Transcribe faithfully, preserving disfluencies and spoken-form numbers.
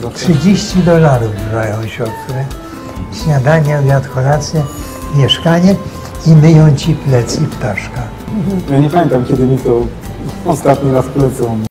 trzydzieści dolarów dają siostry. Śniadanie, obiad, kolację, mieszkanie i myją ci plecy i ptaszka. Ja nie pamiętam, kiedy mi to ostatni raz plecą.